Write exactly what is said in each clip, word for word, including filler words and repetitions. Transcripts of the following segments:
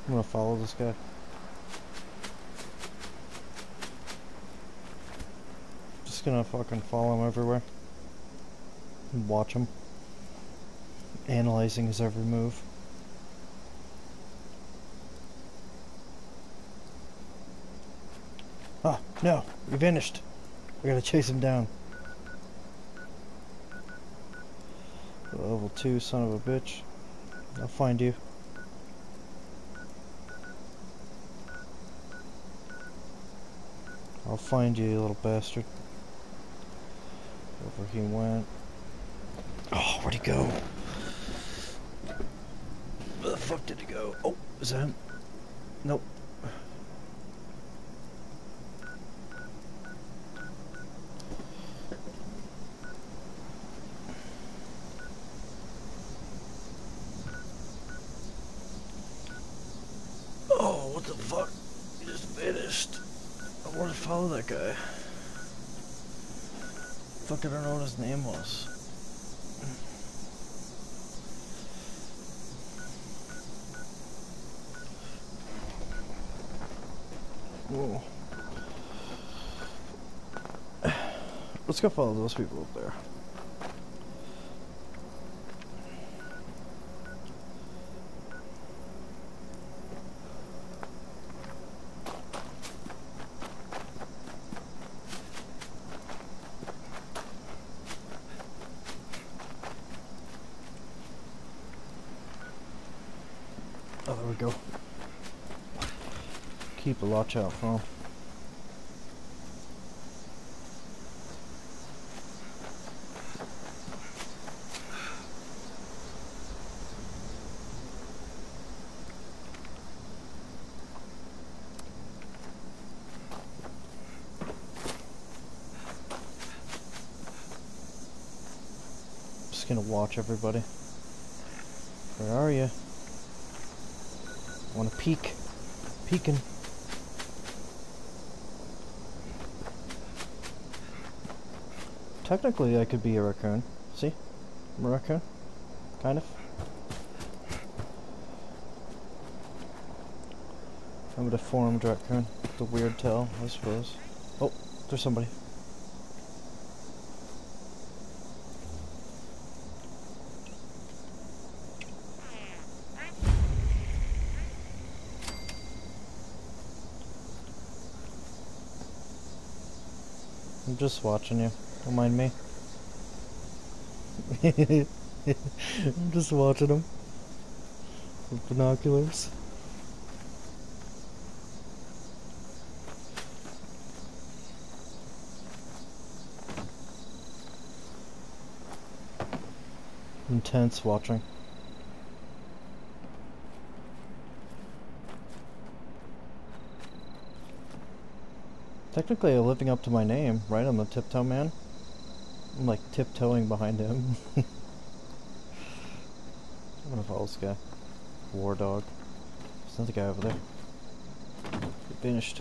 I'm gonna follow this guy. Just gonna fucking follow him everywhere. And watch him. Analyzing his every move. Ah, no! He vanished! I gotta chase him down. Level two, son of a bitch. I'll find you. I'll find you, you little bastard. Over he went. Oh, where'd he go? Where the fuck did he go? Oh, is that him? Nope. Oh, what the fuck? He just vanished. I want to follow that guy. Fuck, I don't know what his name was. Whoa. Let's go follow those people up there. Oh, there we go. Keep a watch out for him. Just gonna watch everybody. Where are you? I wanna peek. Peeking. Technically, I could be a raccoon. See? I'm a raccoon. Kind of. I'm a deformed raccoon. The weird tail, I suppose. Oh, there's somebody. I'm just watching you. Don't mind me. I'm just watching him with binoculars. Intense watching. Technically, I'm living up to my name, right? I'm the Tiptoe Man. I'm like tiptoeing behind him. I'm gonna follow this guy. War dog. There's another guy over there. He finished.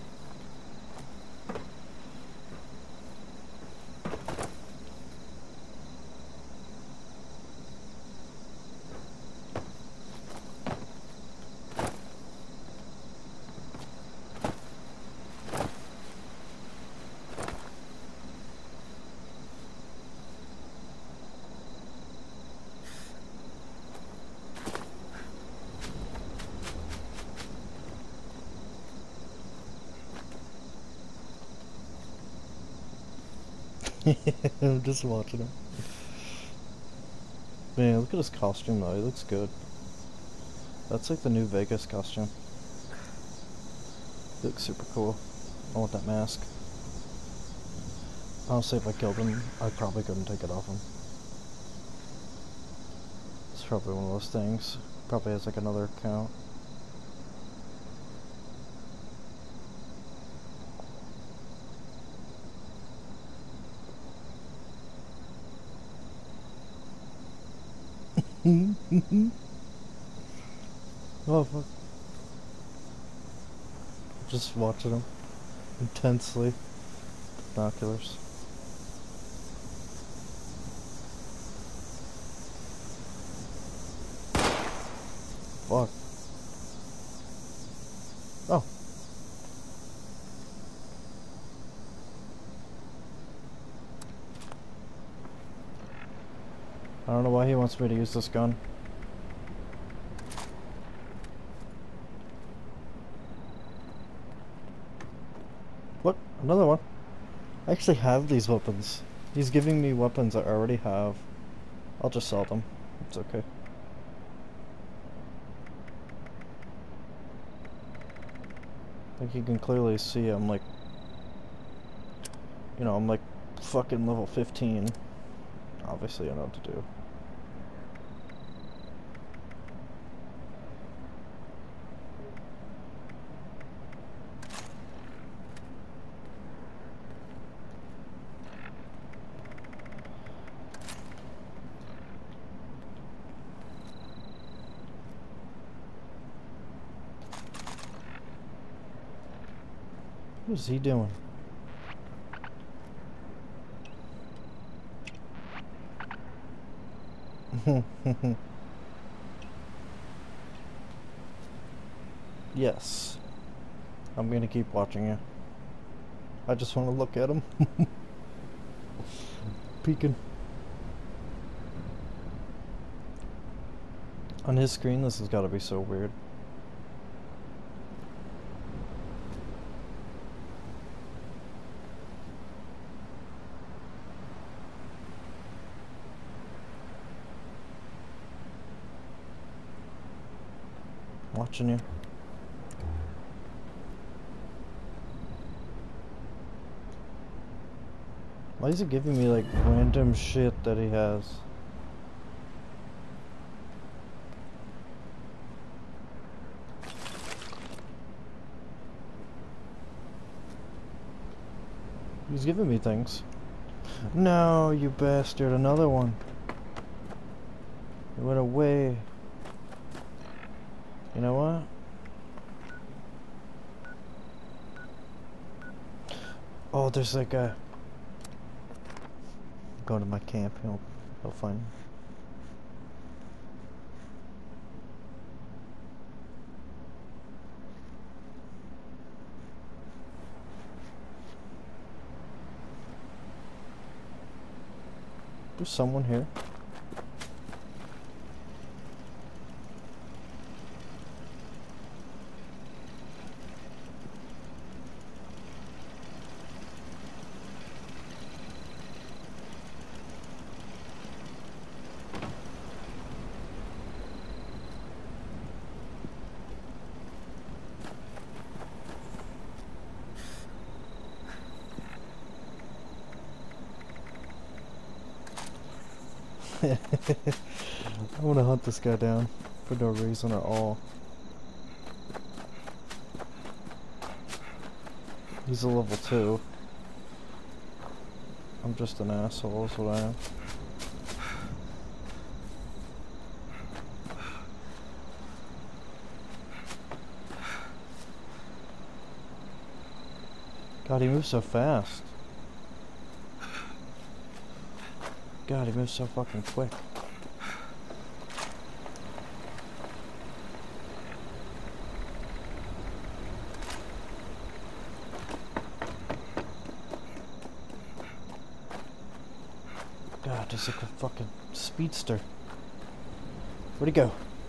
I'm just watching him. Man, look at his costume though, he looks good. That's like the new Vegas costume. He looks super cool. I want that mask. Honestly, if I killed him, I probably couldn't take it off him. It's probably one of those things. Probably has like another account. Oh fuck. Just watching him intensely. Binoculars. Fuck. Oh. I don't know why he wants me to use this gun. What? Another one? I actually have these weapons. He's giving me weapons I already have. I'll just sell them. It's okay. Like you can clearly see I'm like, you know, I'm like fucking level fifteen. Obviously I know what to do. What is he doing? Yes. I'm gonna keep watching you. I just want to look at him. Peeking. On his screen, this has got to be so weird. Watching you. Why is he giving me like random shit that he has? He's giving me things. No, you bastard, another one. It went away. You know what? Oh, there's that guy. Go to my camp, he'll, he'll find me. There's someone here. I want to hunt this guy down for no reason at all. He's a level two. I'm just an asshole is what I am. God, he moves so fast. God, he moves so fucking quick. God, just like a fucking speedster. Where'd he go?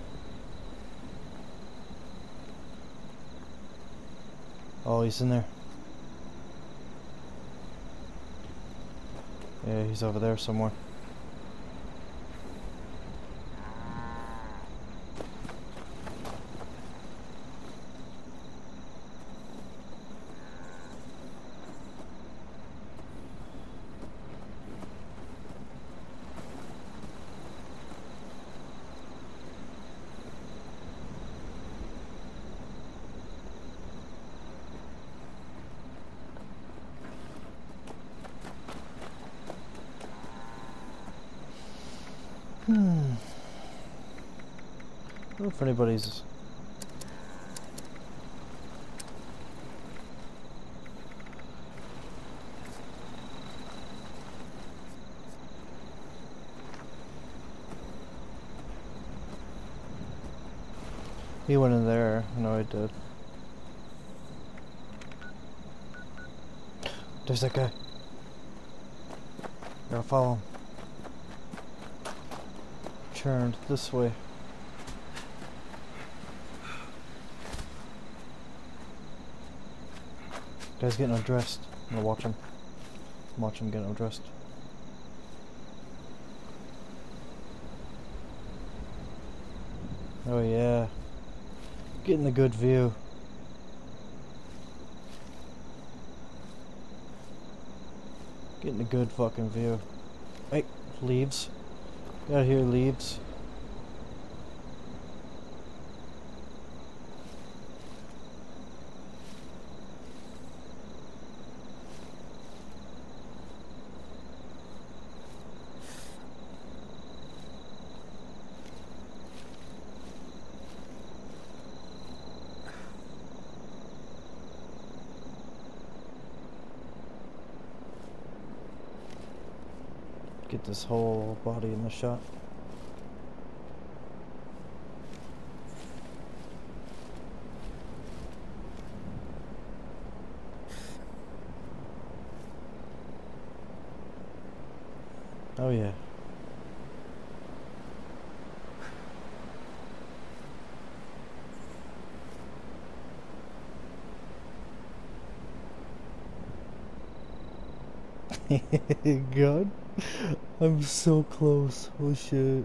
Oh, he's in there. Yeah, he's over there somewhere. Hmm. I wonder if anybody's... He went in there. I know I did. There's that guy. Gotta follow him. Turned this way. Guy's getting undressed. I'm gonna watch him. Watch him get undressed. Oh yeah. Getting a good view. Getting a good fucking view. Hey, leaves. Gotta hear leaves. Get this whole body in the shot. Oh yeah. God, I'm so close. Oh shit.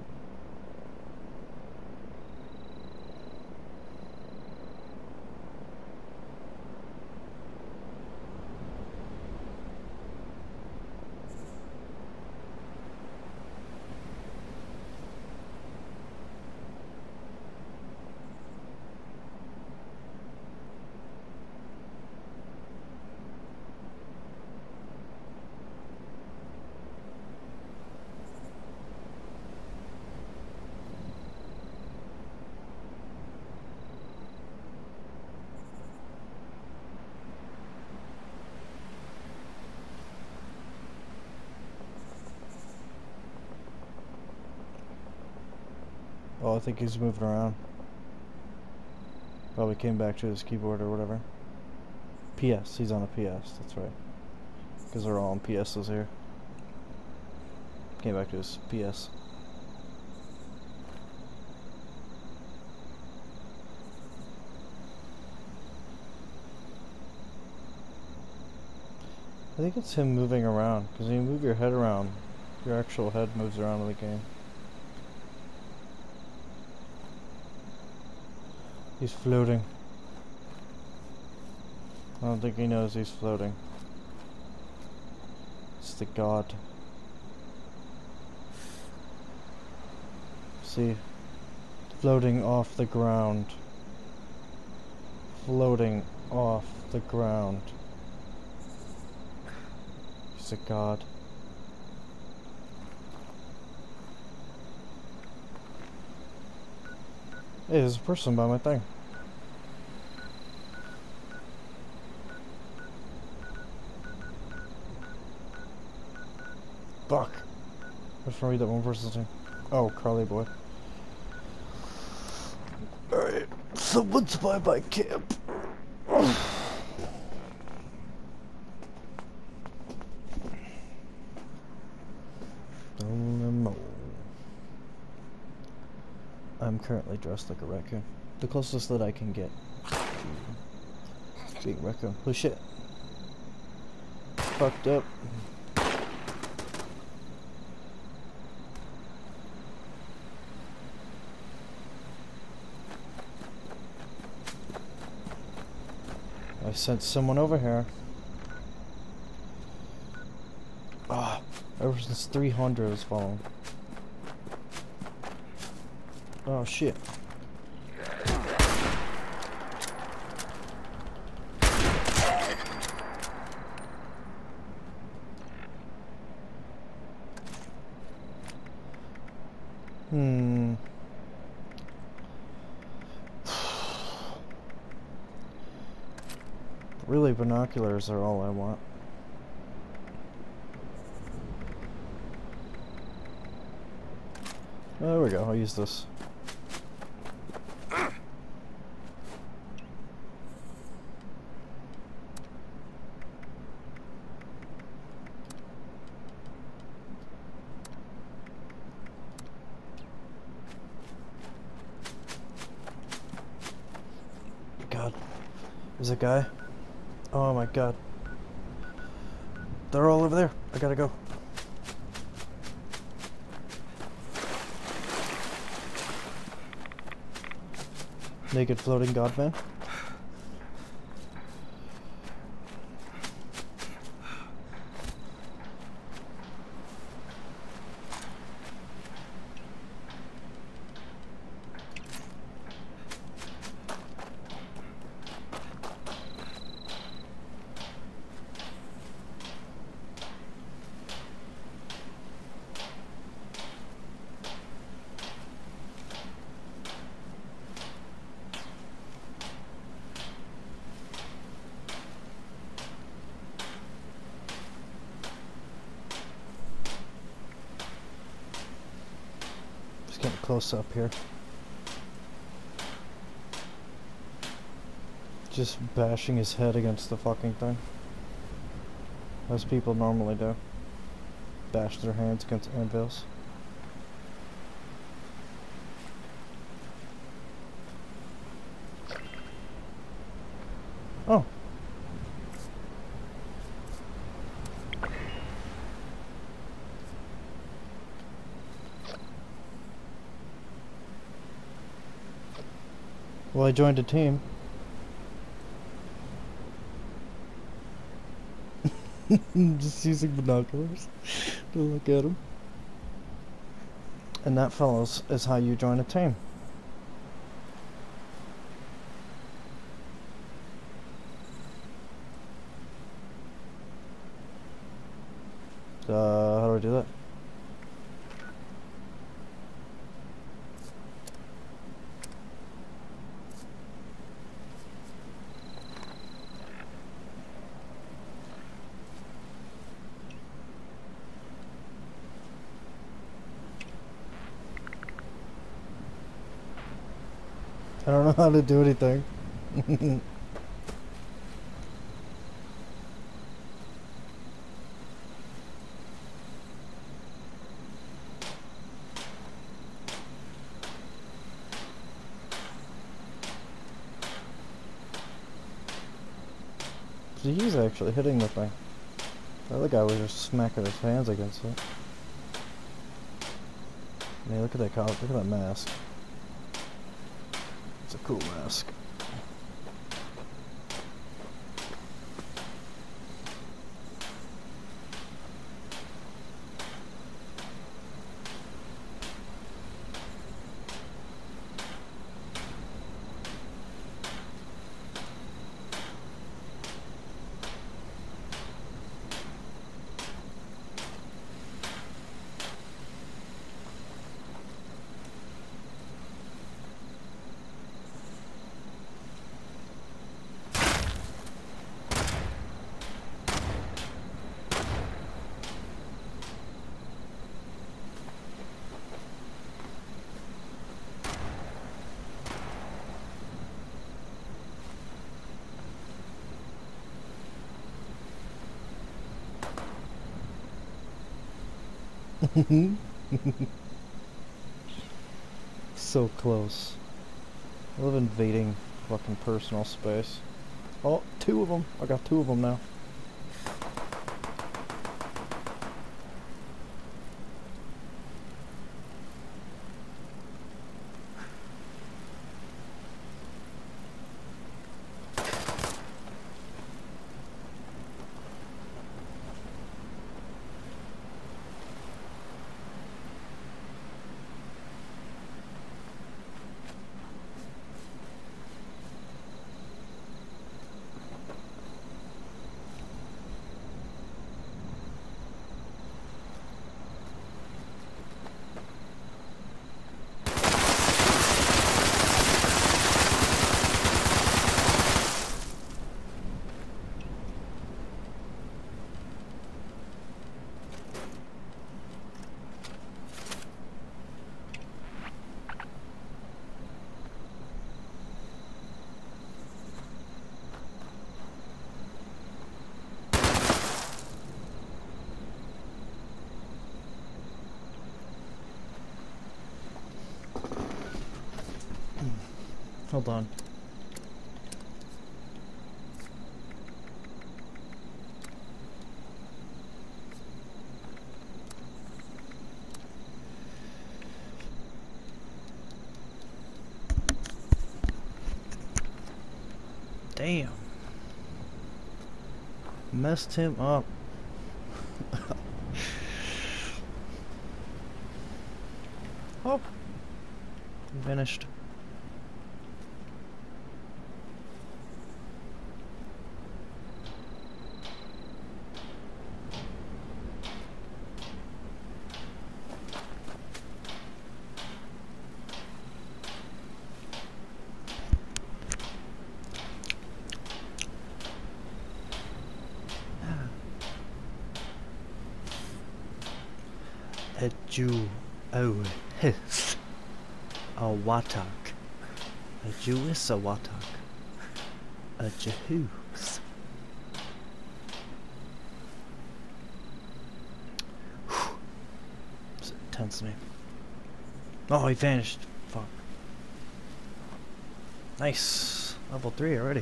Oh, I think he's moving around. Probably came back to his keyboard or whatever. P S, he's on a P S, that's right. Because they're all on P Ss here. Came back to his P S. I think it's him moving around, because when you move your head around, your actual head moves around in the game. He's floating. I don't think he knows he's floating. It's the god. See? Floating off the ground. Floating off the ground. He's a god. Hey, there's a person by my thing. Fuck. I just read that one person's name. Oh, Carly boy. Alright, someone's by my camp. I'm currently dressed like a raccoon. The closest that I can get to being a raccoon. Oh shit. Fucked up. I sent someone over here. Ah, ever since three hundred was following. Oh shit. Hmm. Really, binoculars are all I want. Oh, there we go, I'll use this. There's a guy. Oh my god. They're all over there. I gotta go. Naked floating godman. Getting close up here. Just bashing his head against the fucking thing. As people normally do. Bash their hands against anvils. Oh. Well, I joined a team. Just using binoculars to look at him. And that, fellas, is how you join a team. Uh, how do I do that? I don't know how to do anything. He's actually hitting the thing. The other guy was just smacking his hands against it. I mean, look at that collar, look at that mask. It's a cool mask. So close. I love invading fucking personal space. Oh, two of them. I got two of them now. Hold on. Damn. Messed him up. Oh. Finished. A Jew, oh, his, a watak, a Jew is a watak, a Jews. This tenses me. Oh, he vanished. Fuck. Nice. Level three already.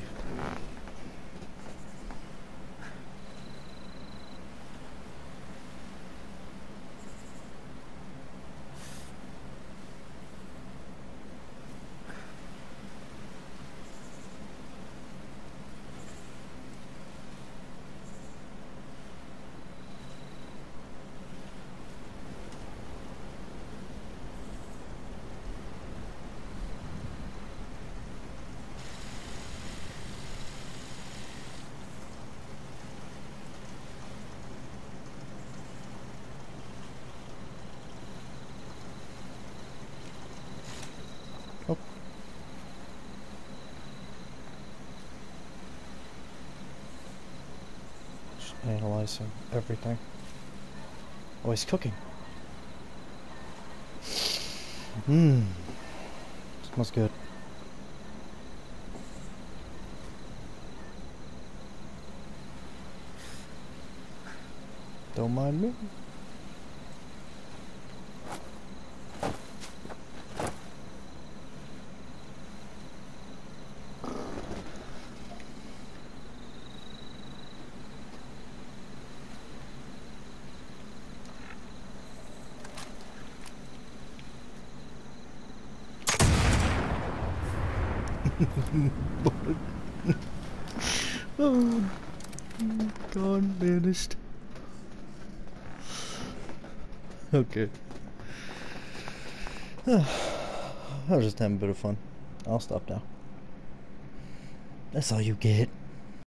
Oh. Just analyzing everything. Oh, he's cooking. Mmm. Smells good. Don't mind me. Oh, gone, vanished. Okay. I was just having a bit of fun. I'll stop now. That's all you get.